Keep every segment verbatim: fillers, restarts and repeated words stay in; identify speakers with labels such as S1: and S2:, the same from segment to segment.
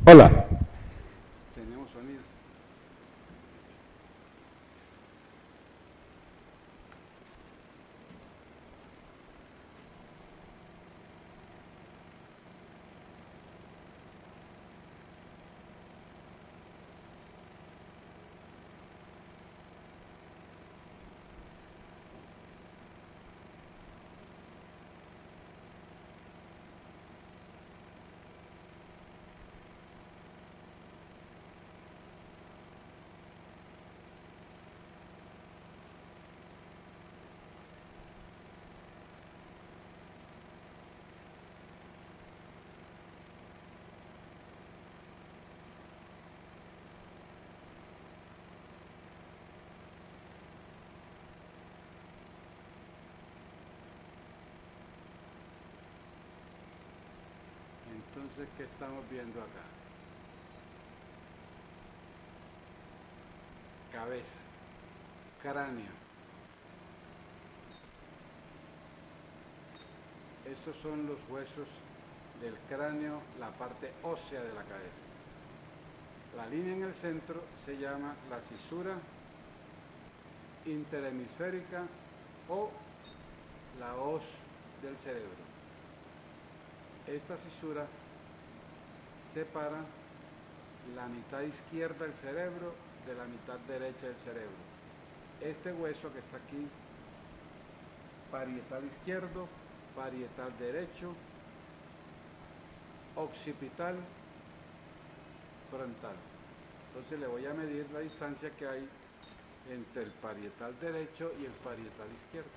S1: Hola.
S2: Tenemos sonido. Entonces, ¿qué estamos viendo acá? Cabeza, cráneo. Estos son los huesos del cráneo, la parte ósea de la cabeza. La línea en el centro se llama la cisura interhemisférica o la hoz del cerebro. Esta cisura separa la mitad izquierda del cerebro de la mitad derecha del cerebro. Este hueso que está aquí, parietal izquierdo, parietal derecho, occipital, frontal. Entonces le voy a medir la distancia que hay entre el parietal derecho y el parietal izquierdo.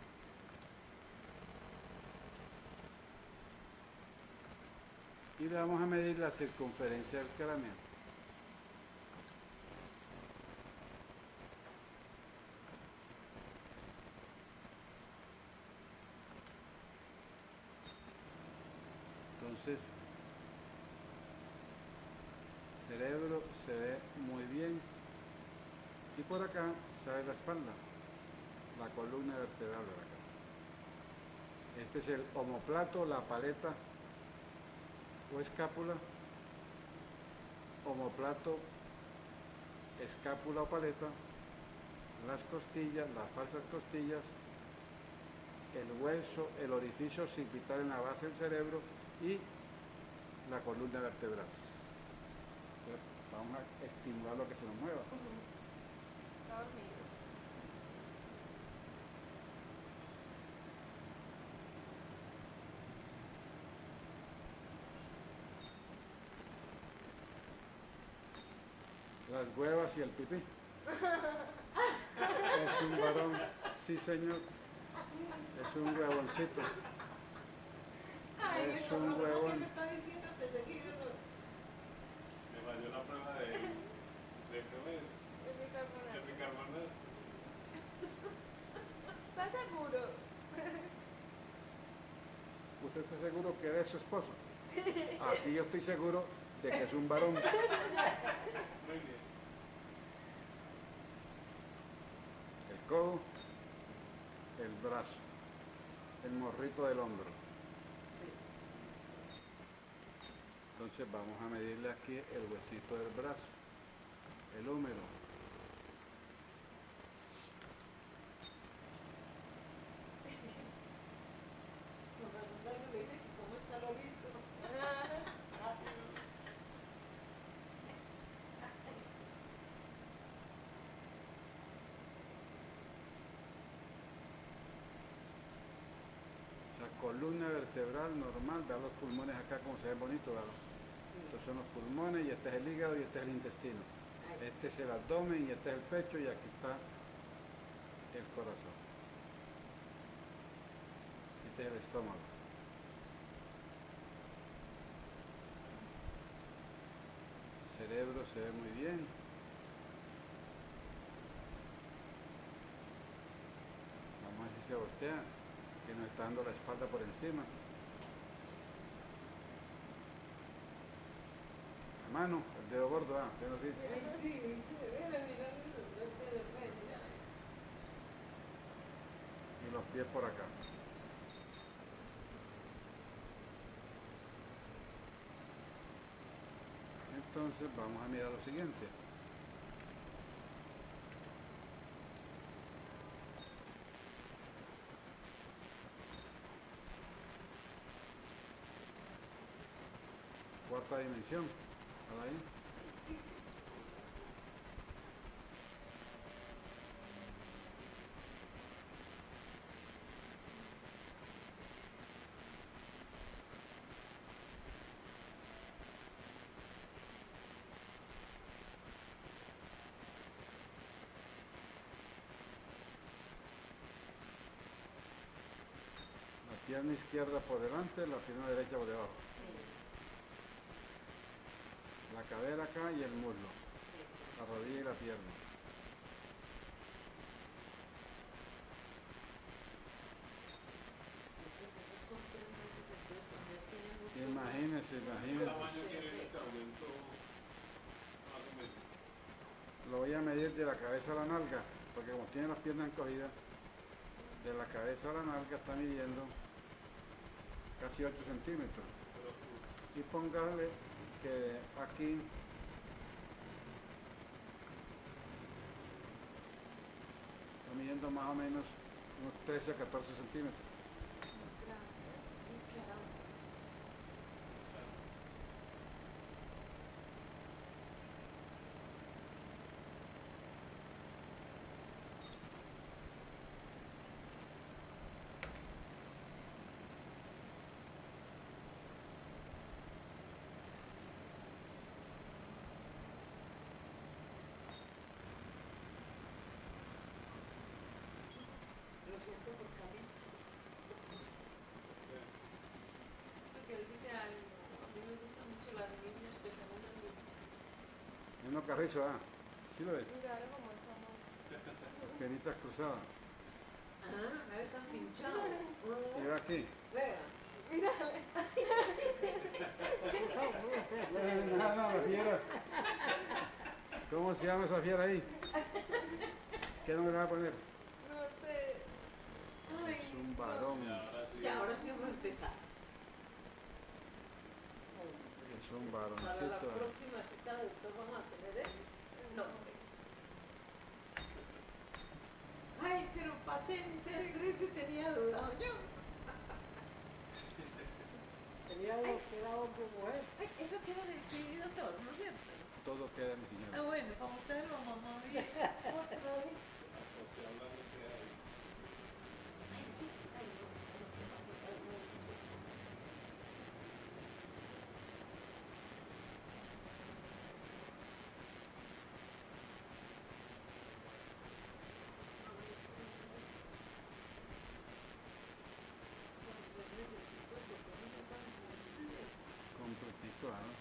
S2: Y le vamos a medir la circunferencia del cráneo. Entonces, cerebro se ve muy bien. Y por acá sale la espalda, la columna vertebral de acá. Este es el omóplato, la paleta o escápula, omóplato, escápula o paleta, las costillas, las falsas costillas, el hueso, el orificio occipital en la base del cerebro y la columna vertebral. Entonces, vamos a estimular lo que se nos mueva.
S3: Está dormido.
S2: Las huevas y el pipí. Es un varón, sí señor, es un huevoncito.
S3: Ay,
S2: Es
S3: no,
S2: un
S3: no, no,
S2: huevón.
S3: ¿qué me está diciendo este seguido?
S4: Me falló la prueba de, de ¿cómo es?
S3: Es bicarbonato.
S4: De bicarbonato.
S3: ¿Estás seguro?
S2: ¿Usted está seguro que eres su esposo?
S3: Sí.
S2: Así yo estoy seguro de que es un varón.
S4: Muy bien.
S2: El codo, el brazo, el morrito del hombro. Entonces vamos a medirle aquí el huesito del brazo, el húmero.
S3: ¿Cómo está lo visto?
S2: O sea, columna vertebral normal, vean los pulmones acá como se ven bonitos, ¿verdad? Estos son los pulmones y este es el hígado y este es el intestino. Este es el abdomen y este es el pecho y aquí está el corazón. Este es el estómago. El cerebro se ve muy bien. Vamos a ver si se voltea, que nos está dando la espalda por encima. La mano, el dedo gordo, ah, ¿sí?
S3: Ay, sí, sí, mira, mira, mira, mira.
S2: Y los pies por acá. Entonces vamos a mirar lo siguiente. Cuarta dimensión. ¿Está ahí? La pierna izquierda por delante, la pierna derecha por debajo. La cadera acá y el muslo. La rodilla y la pierna. Imagínense,
S4: ¿Qué
S2: imagínense.
S4: tamaño tiene el instrumento? Más o menos.
S2: Lo voy a medir de la cabeza a la nalga, porque como tiene las piernas encogidas, de la cabeza a la nalga está midiendo casi ocho centímetros.
S4: Pero tú,
S2: Y póngale que aquí está midiendo más o menos unos trece a catorce centímetros.
S3: Lo siento por Camilo.
S4: eh,
S3: Porque él dice algo. A mí me gustan mucho las niñas que son unas niñas.
S2: Uno carrizo, ah, ¿sí lo ves?
S1: Mira, ahora como estamos.
S2: Piernita cruzada.
S3: Ah, a ver, tan pinchado.
S2: Y va aquí.
S3: Vea.
S1: Mírale.
S2: No, no, la fiera. ¿Cómo se llama esa fiera ahí? ¿Qué nombre le va a poner?
S1: No sé. Ay,
S2: Es un varón.
S4: y ahora sí.
S3: Y ahora sí vamos a empezar.
S2: Es un
S3: Para la
S2: varoncito.
S3: próxima cita de doctor vamos a tener el nombre. Ay, pero patentes, crees que tenía duda yo.
S5: Tenía uno que era hombre o mujer.
S3: Ay, eso queda en el C D, doctor, ¿no es cierto?
S2: Todo queda en mi
S3: Ah,
S2: señora.
S3: bueno, para ustedes lo mamá bien. Otra vez.
S4: Estoy hablando que hay.
S3: Ay, sí, ay, no, no, no, no, no, no.
S2: Completito, ¿ah?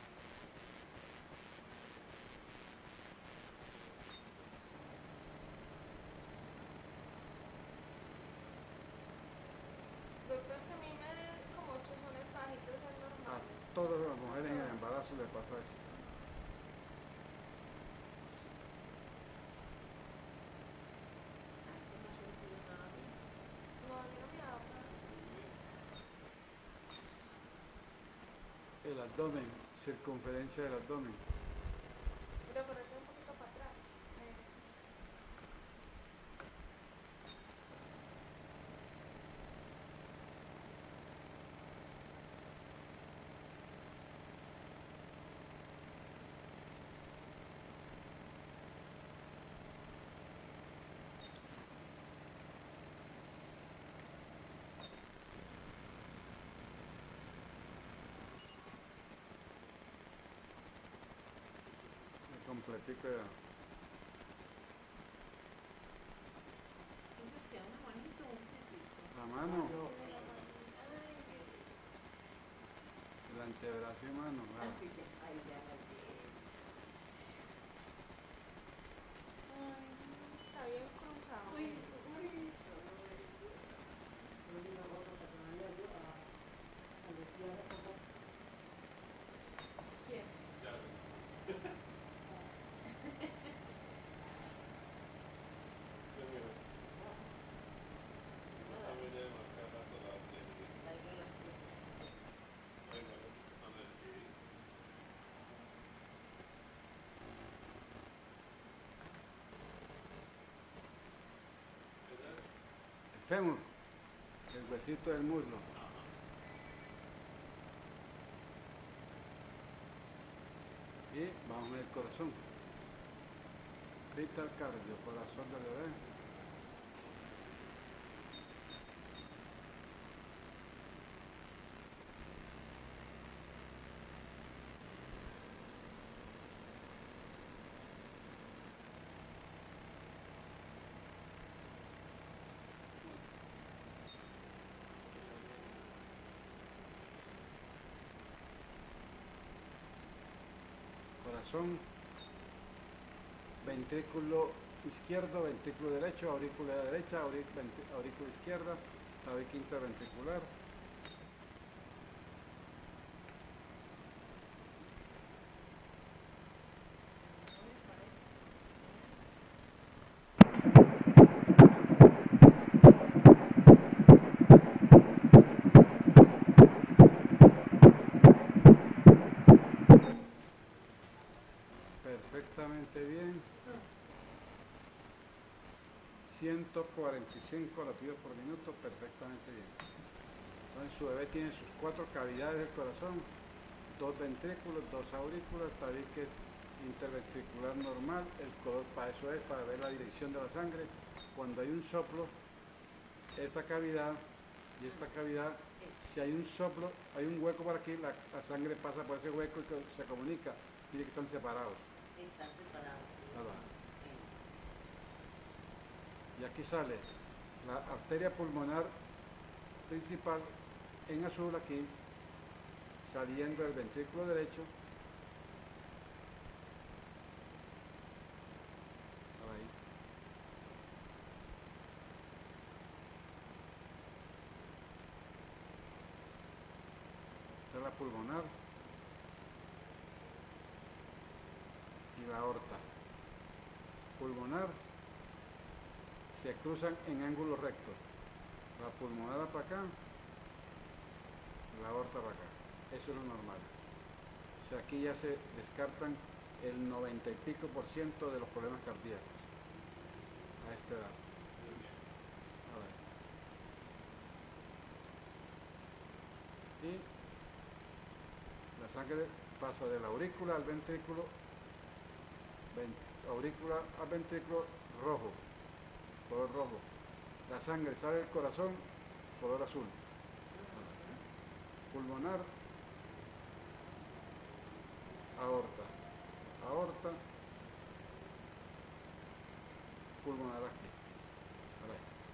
S1: doctor, que a mí me dé como chuzones bajitos, es
S2: A
S1: normal.
S2: todas las mujeres en el embarazo les pasa eso.
S1: No, a mí no me habla.
S2: El abdomen, circunferencia del abdomen.
S1: Mira, por aquí un poquito para atrás. Eh,
S2: Completico ya.
S3: Entonces queda una manito o un piecito.
S2: La mano,
S5: Yo,
S2: el antebrazo y mano. claro.
S3: Así que, ahí ya la vi.
S1: Ay, está bien cruzado.
S3: Uy, uy.
S5: yo vi una ropa que traía yo a, a vestir a ropa.
S3: ¿Quién?
S4: Ya. Yo miro. Yo también he marcado rato la tele.
S3: Ahí no las vi.
S4: Bueno, están en el C D.
S2: fémur, el huesito del muslo. Y vamos al corazón. Vital cardio, corazón del bebé. Corazón, ventrículo izquierdo, ventrículo derecho, aurícula derecha, aurícula izquierda, tabique interventricular. Perfectamente bien. ciento cuarenta y cinco latidos por minuto, perfectamente bien. Entonces su bebé tiene sus cuatro cavidades del corazón, dos ventrículos, dos aurículas, tabiques interventricular normal, el color para eso es, para ver la dirección de la sangre. Cuando hay un soplo, esta cavidad y esta cavidad, si hay un soplo, hay un hueco por aquí, la, la sangre pasa por ese hueco y se comunica, mire que están separados.
S5: Están separados.
S2: Nada. Y aquí sale la arteria pulmonar principal en azul aquí, saliendo del ventrículo derecho. Ahí. Esta es la pulmonar y la aorta. Pulmonar se cruzan en ángulo recto. La pulmonar para acá, la aorta para acá. Eso es lo normal. O sea, aquí ya se descartan el noventa y pico por ciento de los problemas cardíacos a esta edad. A ver. Y la sangre pasa de la aurícula al ventrículo, aurícula al ventrículo rojo, color rojo. La sangre sale del corazón, color azul. Pulmonar, aorta, aorta, pulmonar aquí. Ahora.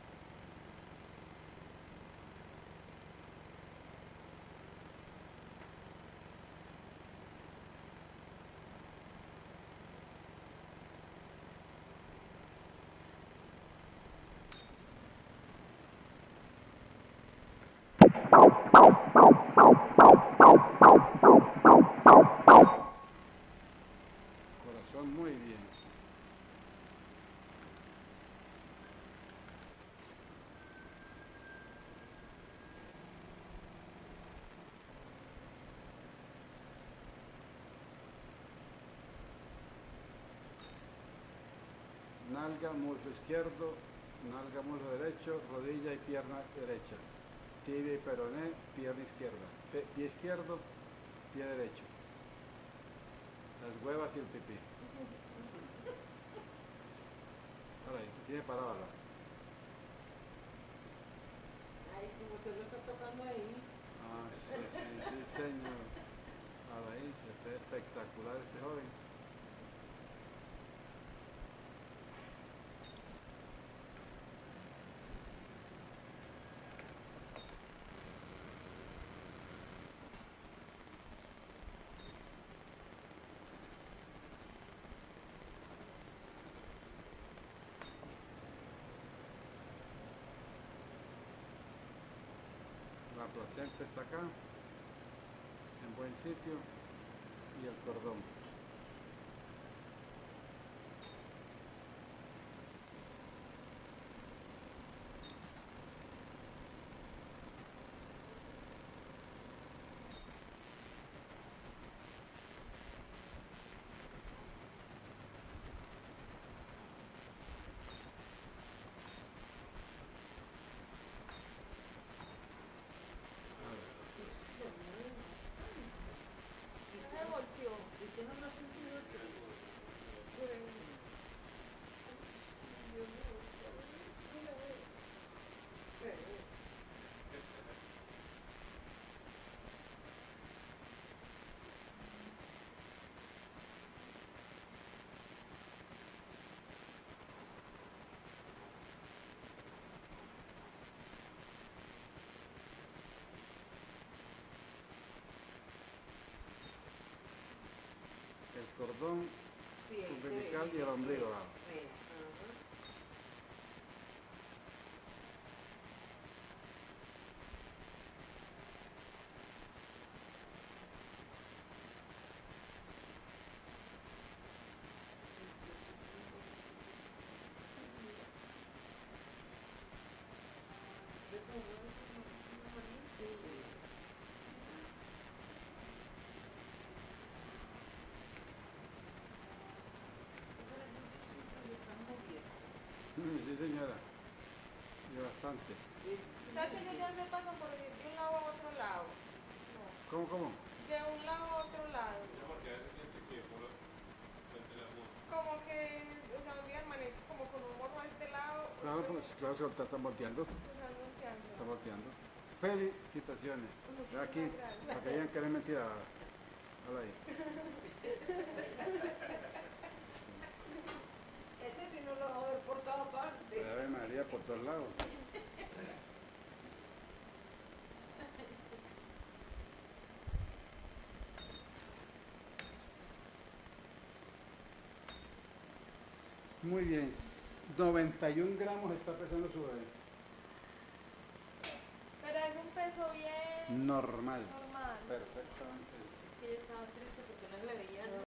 S2: Corazón muy bien. Nalga, muslo izquierdo, nalga, muslo derecho, rodilla y pierna derecha. Tibia y peroné, pierna izquierda. Pie izquierdo, pie derecho. Las huevas y el pipí. Ahora ahí, tiene parábola.
S5: Ay, como se lo está tocando ahí.
S2: Ah, sí, sí, sí, señor. Ahora ahí, se ve espectacular este joven. La placenta está acá, en buen sitio, y el cordón. cordón
S3: Sí, ahí se ve,
S2: umbilical y
S3: mire,
S2: el ombligo.
S3: sí,
S2: ah.
S3: sí, ajá. Ve como una una manita. Sí. Ojalá yo siempre lo están moviendo.
S2: Mm, sí, señora. Y bastante.
S3: Es
S1: O sea que ellos ya se pasan por decir de un lado a otro lado. No.
S2: ¿Cómo, cómo?
S1: De un lado a otro lado.
S4: Ella porque a veces siente que uno mete la mano.
S1: Como que, o sea, un día amanece como con un morro a este lado.
S2: Claro,
S1: otro
S2: pues, claro, se está, está volteando.
S1: se está volteando.
S2: Está volteando. Felicitaciones. Ve aquí,
S1: Muchísimas gracias.
S2: para que digan que eres mentira. Habla ahí.
S3: Ese sí no lo va a ver por todas partes.
S2: Ave María por todos lados. Muy bien. noventa y un gramos está pesando su bebé.
S1: Pero es un peso bien
S2: Normal.
S1: normal.
S2: Perfectamente.
S3: Ella estaba triste porque no le veían